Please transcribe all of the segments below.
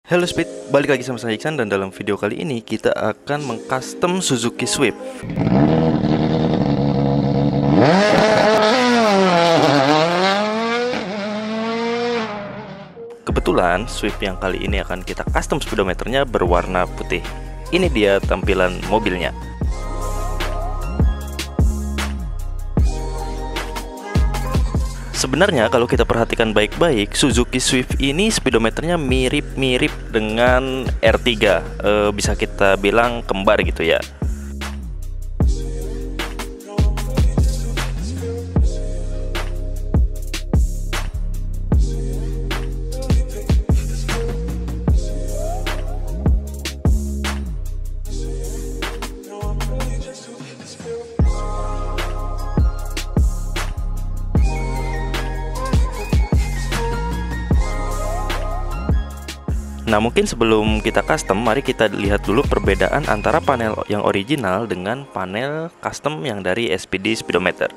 Halo Speed, balik lagi sama saya Iksan dan dalam video kali ini kita akan mengcustom Suzuki Swift. Kebetulan Swift yang kali ini akan kita custom speedometernya berwarna putih. Ini dia tampilan mobilnya. Sebenarnya kalau kita perhatikan baik-baik, Suzuki Swift ini speedometernya mirip-mirip dengan R3, bisa kita bilang kembar gitu ya. Nah, mungkin sebelum kita custom, mari kita lihat dulu perbedaan antara panel yang original dengan panel custom yang dari SPD Speedometer.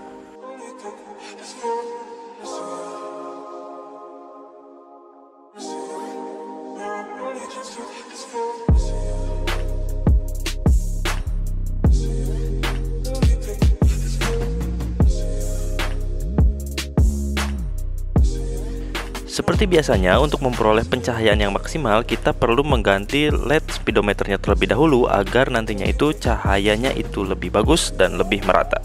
Seperti biasanya, untuk memperoleh pencahayaan yang maksimal, kita perlu mengganti LED speedometernya terlebih dahulu agar nantinya itu cahayanya itu lebih bagus dan lebih merata.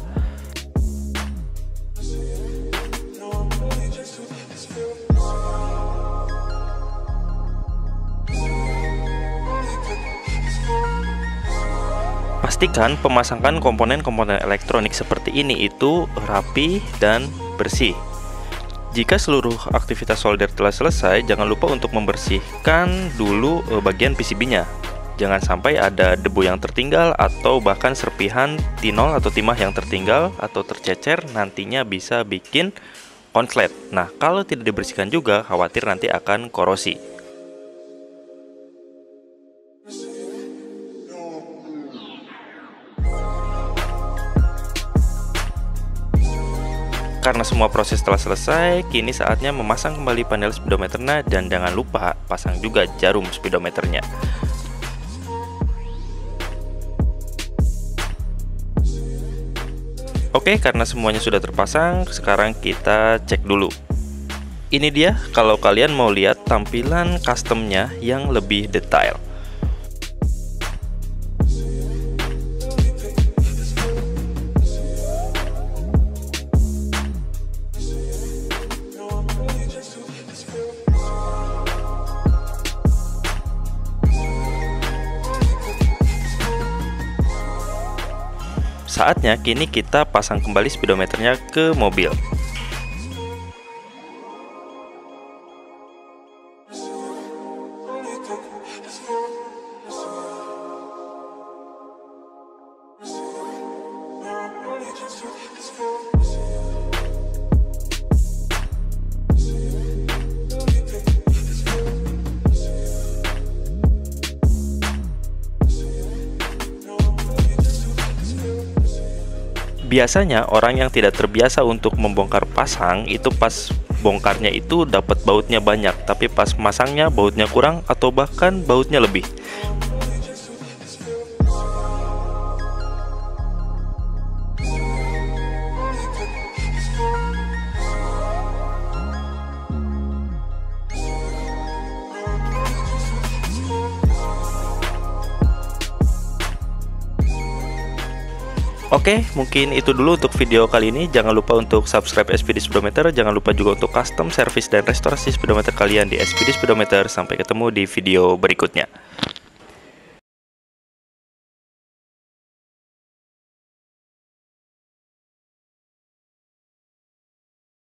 Pastikan pemasangan komponen-komponen elektronik seperti ini itu rapi dan bersih. Jika seluruh aktivitas solder telah selesai, jangan lupa untuk membersihkan dulu bagian PCB-nya. Jangan sampai ada debu yang tertinggal atau bahkan serpihan tinol atau timah yang tertinggal atau tercecer, nantinya bisa bikin konslet. Nah, kalau tidak dibersihkan juga, khawatir nanti akan korosi. Karena semua proses telah selesai, kini saatnya memasang kembali panel speedometernya dan jangan lupa pasang juga jarum speedometernya. Oke, karena semuanya sudah terpasang, sekarang kita cek dulu. Ini dia kalau kalian mau lihat tampilan customnya yang lebih detail. Saatnya kini kita pasang kembali speedometernya ke mobil. Biasanya orang yang tidak terbiasa untuk membongkar pasang itu pas bongkarnya itu dapat bautnya banyak, tapi pas masangnya bautnya kurang atau bahkan bautnya lebih. Oke, mungkin itu dulu untuk video kali ini. Jangan lupa untuk subscribe SPD Speedometer. Jangan lupa juga untuk custom, service, dan restorasi speedometer kalian di SPD Speedometer. Sampai ketemu di video berikutnya.